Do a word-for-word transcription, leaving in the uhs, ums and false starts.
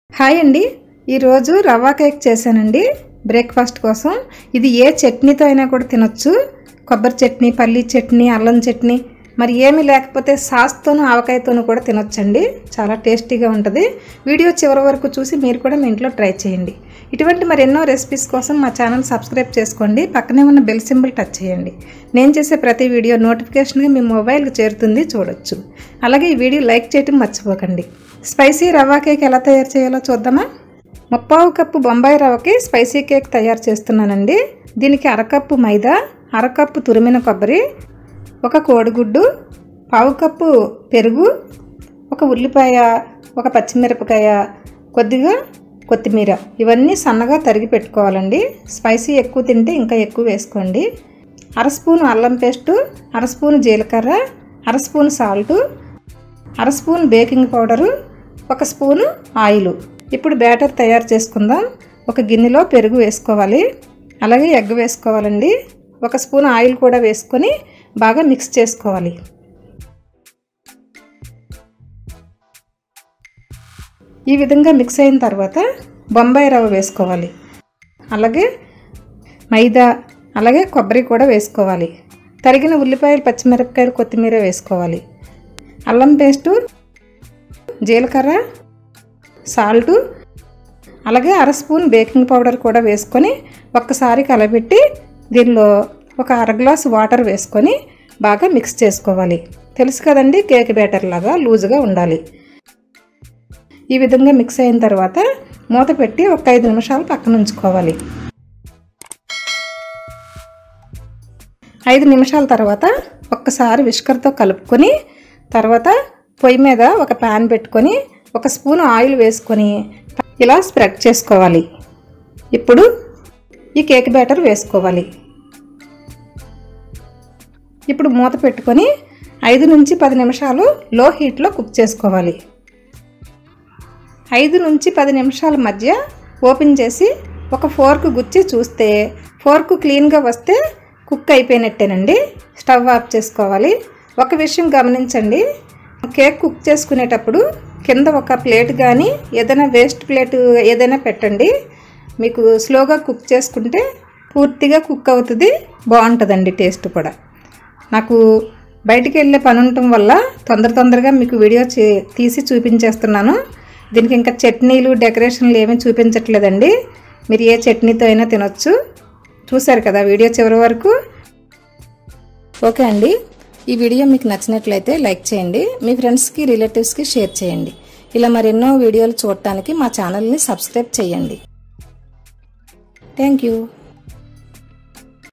Hi అండి, ఈరోజు రవ్వ కేక్ చేశానండి బ్రేక్ఫాస్ట్ కోసం. ఇది ఏ చట్నీతో అయినా కూడా తినొచ్చు. కొబ్బరి చట్నీ, పల్లి చట్నీ, అల్లం చట్నీ, మరి ఏమీ లేకపోతే సాస్తోను ఆవకాయతోను కూడా తినొచ్చండి. చాలా టేస్టీగా ఉంటుంది. వీడియో చివరి వరకు చూసి మీరు కూడా మీ ఇంట్లో ట్రై చేయండి. ఇటువంటి మరి ఎన్నో రెసిపీస్ కోసం మా ఛానల్ సబ్స్క్రైబ్ చేసుకోండి. పక్కనే ఉన్న బెల్ సింబల్ టచ్ చేయండి. నేను చేసే ప్రతి వీడియో నోటిఫికేషన్గా మీ మొబైల్కి చేరుతుంది, చూడొచ్చు. అలాగే ఈ వీడియో లైక్ చేయడం మర్చిపోకండి. స్పైసీ రవ్వ కేక్ ఎలా తయారు చేయాలో చూద్దామా? ముప్పావు కప్పు బొంబాయి రవ్వకి స్పైసీ కేక్ తయారు చేస్తున్నానండి. దీనికి అరకప్పు మైదా, అరకప్పు తురిమిన కొబ్బరి, ఒక కోడిగుడ్డు, పావు కప్పు పెరుగు, ఒక ఉల్లిపాయ, ఒక పచ్చిమిరపకాయ, కొద్దిగా కొత్తిమీర, ఇవన్నీ సన్నగా తరిగి పెట్టుకోవాలండి. స్పైసీ ఎక్కువ తింటే ఇంకా ఎక్కువ వేసుకోండి. అర స్పూను అల్లం పేస్టు, అర స్పూను జీలకర్ర, అర స్పూను సాల్టు, అర స్పూన్ బేకింగ్ పౌడరు, ఒక స్పూను ఆయిల్. ఇప్పుడు బ్యాటర్ తయారు చేసుకుందాం. ఒక గిన్నెలో పెరుగు వేసుకోవాలి, అలాగే ఎగ్ వేసుకోవాలండి. ఒక స్పూన్ ఆయిల్ కూడా వేసుకొని బాగా మిక్స్ చేసుకోవాలి. ఈ విధంగా మిక్స్ అయిన తర్వాత బొంబాయి రవ్వ వేసుకోవాలి, అలాగే మైదా, అలాగే కొబ్బరి కూడా వేసుకోవాలి. తరిగిన ఉల్లిపాయలు, పచ్చిమిరపకాయలు, కొత్తిమీర వేసుకోవాలి. అల్లం పేస్టు, జీలకర్ర, సాల్టు, అలాగే అర స్పూన్ బేకింగ్ పౌడర్ కూడా వేసుకొని ఒక్కసారి కలబెట్టి దీనిలో ఒక అర గ్లాసు వాటర్ వేసుకొని బాగా మిక్స్ చేసుకోవాలి. తెలుసు కదండి, కేక్ బ్యాటర్ లాగా లూజుగా ఉండాలి. ఈ విధంగా మిక్స్ అయిన తర్వాత మూత పెట్టి ఒక ఐదు నిమిషాలు పక్కన ఉంచుకోవాలి. ఐదు నిమిషాల తర్వాత ఒక్కసారి విస్కర్తో కలుపుకొని తర్వాత పొయ్యి మీద ఒక ప్యాన్ పెట్టుకొని ఒక స్పూన్ ఆయిల్ వేసుకొని ఇలా స్ప్రెడ్ చేసుకోవాలి. ఇప్పుడు ఈ కేక్ బ్యాటర్ వేసుకోవాలి. ఇప్పుడు మూత పెట్టుకొని ఐదు నుంచి పది నిమిషాలు లో హీట్లో కుక్ చేసుకోవాలి. ఐదు నుంచి పది నిమిషాల మధ్య ఓపెన్ చేసి ఒక ఫోర్క్ గుచ్చి చూస్తే ఫోర్క్ క్లీన్గా వస్తే కుక్ అయిపోయినట్టేనండి. స్టవ్ ఆఫ్ చేసుకోవాలి. ఒక విషయం గమనించండి, కేక్ కుక్ చేసుకునేటప్పుడు కింద ఒక ప్లేట్ కానీ ఏదైనా వేస్ట్ ప్లేట్ ఏదైనా పెట్టండి. మీకు స్లోగా కుక్ చేసుకుంటే పూర్తిగా కుక్ అవుతుంది, బాగుంటుందండి టేస్ట్ కూడా. నాకు బయటికి వెళ్ళే పని ఉండటం వల్ల తొందర తొందరగా మీకు వీడియో తీసి చూపించేస్తున్నాను. దీనికి ఇంకా చట్నీలు, డెకరేషన్లు ఏమీ చూపించట్లేదండి. మీరు ఏ చట్నీతో అయినా తినొచ్చు. చూశారు కదా వీడియో చివరి వరకు. ఓకే అండి, ఈ వీడియో మీకు నచ్చినట్లయితే లైక్ చేయండి, మీ ఫ్రెండ్స్కి, రిలేటివ్స్కి షేర్ చేయండి. ఇలా మరెన్నో వీడియోలు చూడటానికి మా ఛానల్ని సబ్స్క్రైబ్ చేయండి. Thank you.